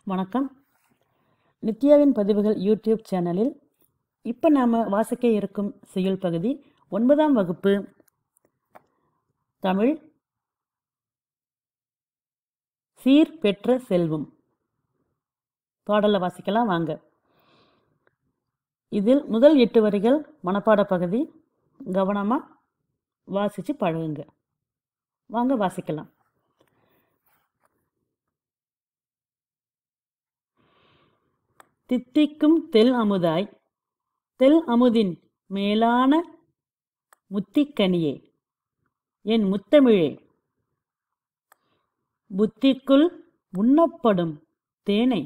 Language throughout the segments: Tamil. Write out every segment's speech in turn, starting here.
வணக்கம். நித்யாவின் பதிவுகள் யூடியூப் சேனலில் இப்போ நாம் வாசிக்க இருக்கும் செய்யுள் பகுதி 9ஆம் வகுப்பு தமிழ் சீர் பெற்ற செல்வம். பாடலை வாசிக்கலாம் வாங்க. இதில் முதல் 8 வரிகள் மனப்பாட பகுதி. கவனமாக வாசித்து பழகுங்க. வாங்க வாசிக்கலாம். தித்திக்கும் தெல் அமுதாய் தெல் அமுதின் மேலான முத்திக்கனியே என் முத்தமிழே, புத்திக்குள் உண்ணப்படும் தேனை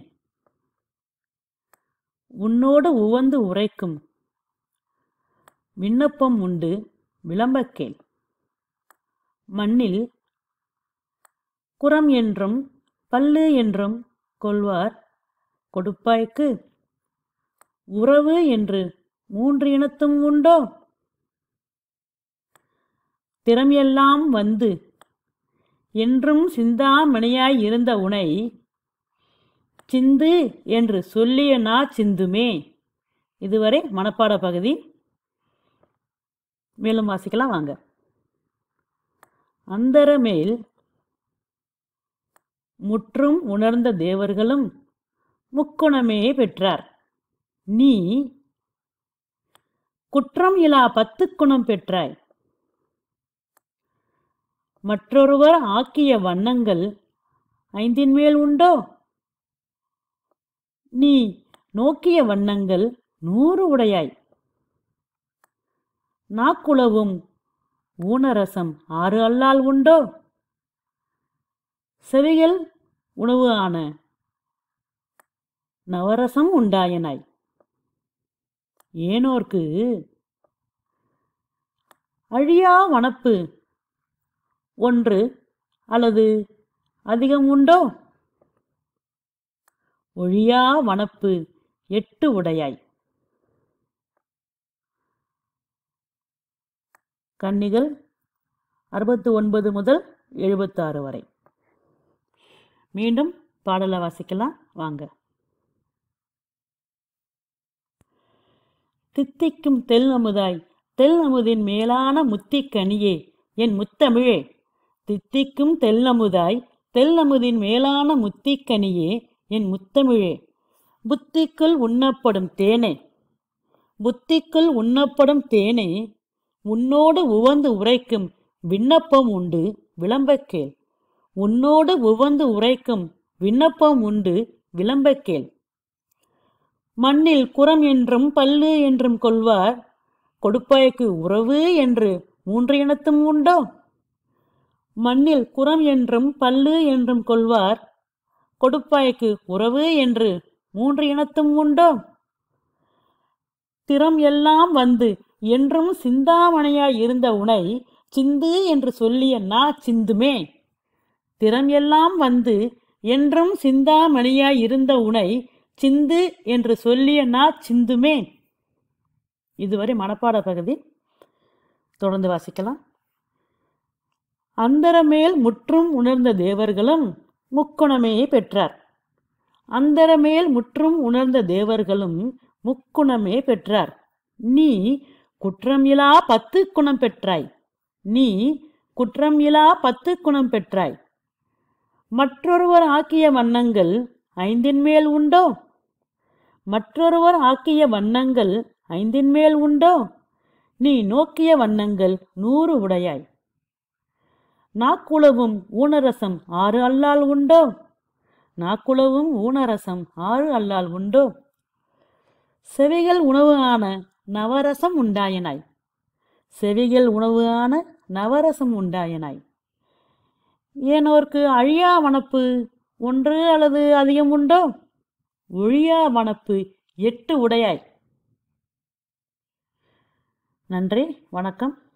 உன்னோடு உவந்து உரைக்கும் விண்ணப்பம் உண்டு விளம்பக்கேள். மண்ணில் குரம் என்றும் பல்லு என்றும் கொள்வார் கொடுப்பாய்க்கு உறவு என்று 3 இனத்தும் உண்டோ? திறம் எல்லாம் வந்து என்றும் சிந்தாமணியாய் இருந்த உனை சிந்து என்று சொல்லிய நா சிந்துமே. இதுவரை மனப்பாட பகுதி. மேலும் வாசிக்கலாம் வாங்க. அந்தரமேல் முற்றும் உணர்ந்த தேவர்களும் முக்குணமே பெற்றார். நீ குற்றம் இலா 10 குணம் பெற்றாய். மற்றொருவர் ஆக்கிய வண்ணங்கள் 5 மேல் உண்டோ? நீ நோக்கிய வண்ணங்கள் 100 உடையாய். நாக்குளவும் ஊனரசம் 6 அல்லால் உண்டோ? செவிகள் உணவு ஆன நவரசம் உண்டாயனாய். ஏனோர்க்கு அழியா வனப்பு 1 அல்லது அதிகம் உண்டோ? ஒழியா வனப்பு 8 உடையாய். கன்னிகள் 69 முதல் 76 வரை. மீண்டும் பாடலை வாசிக்கலாம் வாங்க. தித்திக்கும் தெல் அமுதாய் தெல் அமுதின் மேலான முத்திக்கனியே என் முத்தமிழே, தித்திக்கும் தெல் அமுதாய் தெல் அமுதின் மேலான முத்திக்கனியே என் முத்தமிழே, புத்திக்குள் உண்ணப்படும் தேனே புத்திக்குள் உண்ணப்படும் தேனே உன்னோடு உவந்து உரைக்கும் விண்ணப்பம் உண்டு விளம்பக்கேள். உன்னோடு உவந்து உரைக்கும் விண்ணப்பம் உண்டு விளம்பக்கேள். மண்ணில் குரம் என்றும் பல்லு என்றும் கொள்வார் கொடுப்பாய்க்கு உறவு என்று 3 இனத்தும் உண்டோ? மண்ணில் குரம் என்றும் பல்லு என்றும் கொள்வார் கொடுப்பாய்க்கு உறவு என்று 3 இனத்தும் உண்டோ? திறம் எல்லாம் வந்து என்றும் சிந்தாமணியாய் இருந்த உனை சிந்து என்று சொல்லிய நா சிந்துமே. திறம் எல்லாம் வந்து என்றும் சிந்தாமணியாய் இருந்த உனை சிந்து என்று சொல்லிய நா சிந்துமே. இதுவரை மனப்பாட பகுதி. தொடர்ந்து வாசிக்கலாம். அந்தரமேல் முற்றும் உணர்ந்த தேவர்களும் முக்குணமே பெற்றார். அந்தரமேல் முற்றும் உணர்ந்த தேவர்களும் முக்குணமே பெற்றார். நீ குற்றம் இலா 10 குணம் பெற்றாய். நீ குற்றம் இலா 10 குணம் பெற்றாய். மற்றொருவர் ஆக்கிய வண்ணங்கள் 5 மேல் உண்டோ? மற்றொருவர் ஆக்கிய வண்ணங்கள் 5 மேல் உண்டோ? நீ நோக்கிய வண்ணங்கள் 100 உடையாய். நாக்குளவும் ஊனரசம் 6 அல்லால் உண்டோ? நாக்குளவும் ஊனரசம் 6 அல்லால் உண்டோ? செவிகள் உணவு ஆன நவரசம் உண்டாயனாய். செவிகள் உணவு ஆன நவரசம் உண்டாயனாய். ஏனோர்க்கு அழியா வனப்பு 1 அல்லது அதிகம் உண்டோ? ஒழியா வனப்பு 8 உடையாய். நன்றி, வணக்கம்.